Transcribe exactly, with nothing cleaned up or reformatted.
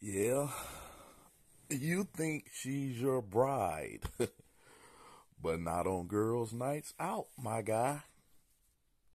Yeah, you think she's your bride, but not on girls' nights out, my guy.